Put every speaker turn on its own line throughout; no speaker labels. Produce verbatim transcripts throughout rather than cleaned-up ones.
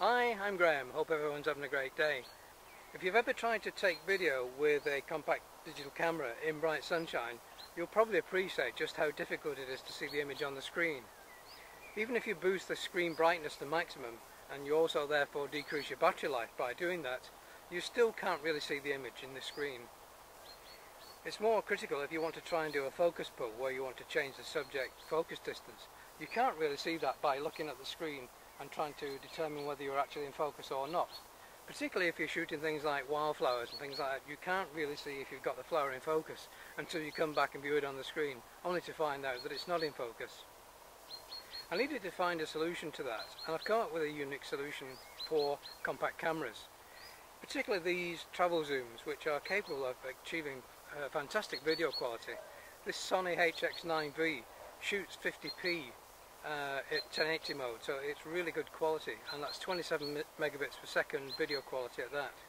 Hi, I'm Graham. Hope everyone's having a great day. If you've ever tried to take video with a compact digital camera in bright sunshine, you'll probably appreciate just how difficult it is to see the image on the screen. Even if you boost the screen brightness to maximum, and you also therefore decrease your battery life by doing that, you still can't really see the image in the screen. It's more critical if you want to try and do a focus pull where you want to change the subject focus distance. You can't really see that by looking at the screen and trying to determine whether you're actually in focus or not. Particularly if you're shooting things like wildflowers and things like that, you can't really see if you've got the flower in focus until you come back and view it on the screen, only to find out that it's not in focus. I needed to find a solution to that, and I've come up with a unique solution for compact cameras. Particularly these travel zooms, which are capable of achieving uh, fantastic video quality. This Sony H X nine V shoots fifty p uh, at ten eighty mode, so it's really good quality, and that's twenty-seven megabits per second video quality at that.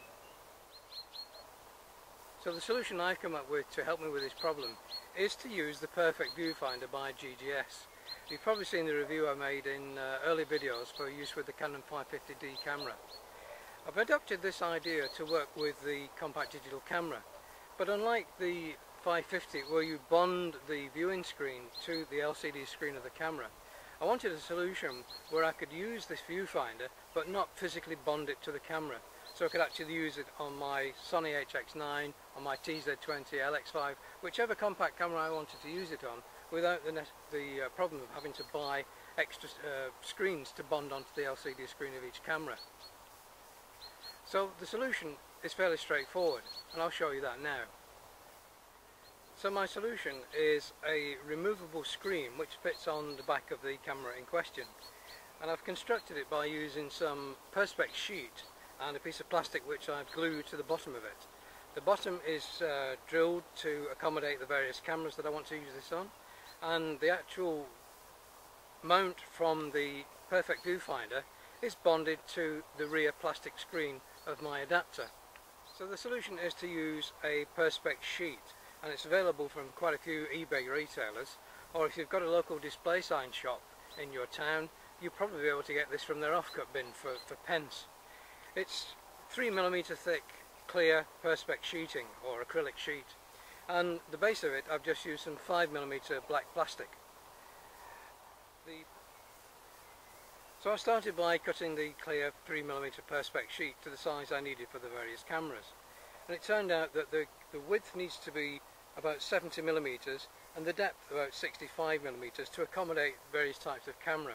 So the solution I've come up with to help me with this problem is to use the Perfect Viewfinder by G G S. You've probably seen the review I made in uh, early videos for use with the Canon five fifty D camera. I've adapted this idea to work with the compact digital camera, but unlike the five fifty where you bond the viewing screen to the L C D screen of the camera, I wanted a solution where I could use this viewfinder but not physically bond it to the camera, so I could actually use it on my Sony H X nine, on my T Z twenty, L X five, whichever compact camera I wanted to use it on, without the, the uh, problem of having to buy extra uh, screens to bond onto the L C D screen of each camera. So the solution is fairly straightforward, and I'll show you that now. So my solution is a removable screen which fits on the back of the camera in question, and I've constructed it by using some perspex sheet and a piece of plastic which I've glued to the bottom of it. The bottom is uh, drilled to accommodate the various cameras that I want to use this on, and the actual mount from the Perfect Viewfinder is bonded to the rear plastic screen of my adapter. So the solution is to use a perspex sheet, and it's available from quite a few eBay retailers, or if you've got a local display sign shop in your town, you'll probably be able to get this from their offcut bin for, for pence. It's three millimeter thick clear perspex sheeting or acrylic sheet, and the base of it I've just used some five millimeter black plastic. The So I started by cutting the clear three millimeter perspex sheet to the size I needed for the various cameras, and it turned out that the, the width needs to be about seventy millimeters and the depth about sixty-five millimeters to accommodate various types of camera.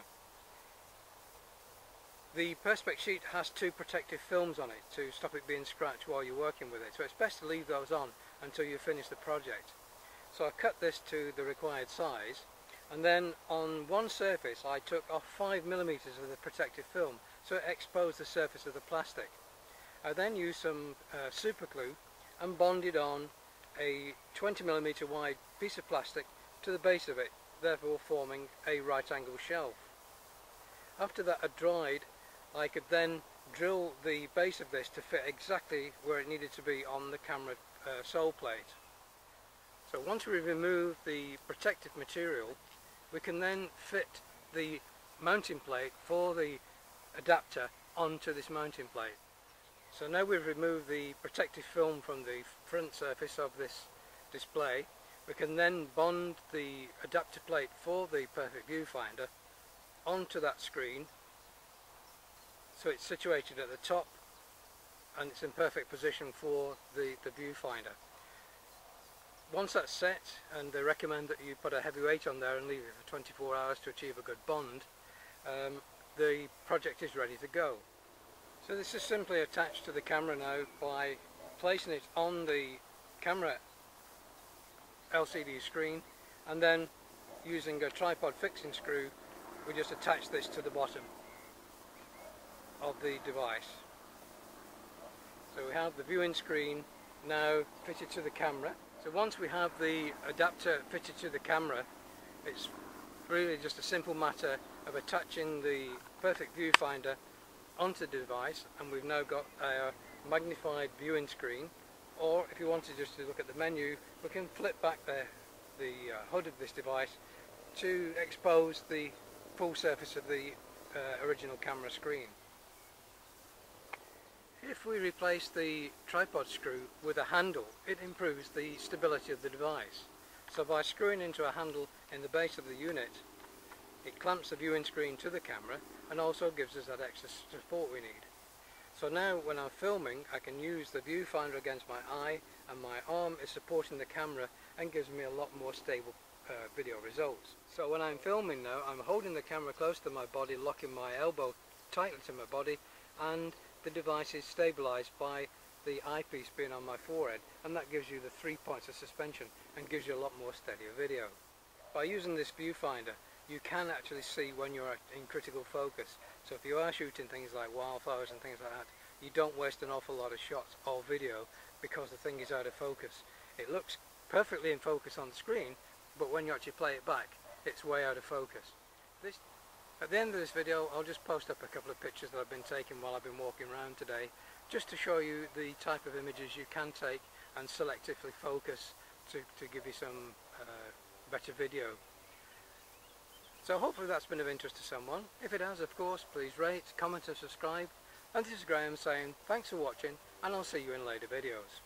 The perspex sheet has two protective films on it to stop it being scratched while you're working with it, so it's best to leave those on until you finish the project. So I cut this to the required size, and then on one surface I took off five millimeters of the protective film so it exposed the surface of the plastic. I then used some uh, super glue and bonded on a twenty millimeter wide piece of plastic to the base of it, therefore forming a right angle shelf. After that had dried, I could then drill the base of this to fit exactly where it needed to be on the camera uh, sole plate. So once we remove the protective material, we can then fit the mounting plate for the adapter onto this mounting plate. So now we've removed the protective film from the front surface of this display, we can then bond the adapter plate for the Perfect Viewfinder onto that screen, so it's situated at the top and it's in perfect position for the, the viewfinder. Once that's set, and they recommend that you put a heavy weight on there and leave it for twenty-four hours to achieve a good bond, um, the project is ready to go. So this is simply attached to the camera now by placing it on the camera L C D screen, and then using a tripod fixing screw we just attach this to the bottom of the device. So we have the viewing screen now fitted to the camera. So once we have the adapter fitted to the camera, it's really just a simple matter of attaching the Perfect Viewfinder onto the device, and we've now got our magnified viewing screen. Or if you wanted just to look at the menu, we can flip back the, the uh, hood of this device to expose the full surface of the uh, original camera screen. If we replace the tripod screw with a handle, it improves the stability of the device. So by screwing into a handle in the base of the unit, it clamps the viewing screen to the camera and also gives us that extra support we need. So now when I'm filming, I can use the viewfinder against my eye, and my arm is supporting the camera and gives me a lot more stable uh, video results. So when I'm filming now, I'm holding the camera close to my body, locking my elbow tightly to my body, and the device is stabilized by the eyepiece being on my forehead, and that gives you the three points of suspension and gives you a lot more steadier video. By using this viewfinder, you can actually see when you're in critical focus. So if you are shooting things like wildflowers and things like that, you don't waste an awful lot of shots or video because the thing is out of focus. It looks perfectly in focus on the screen, but when you actually play it back, it's way out of focus. This, at the end of this video, I'll just post up a couple of pictures that I've been taking while I've been walking around today, just to show you the type of images you can take and selectively focus to, to give you some uh, better video. So hopefully that's been of interest to someone. If it has, of course, please rate, comment and subscribe. And this is Graham saying thanks for watching, and I'll see you in later videos.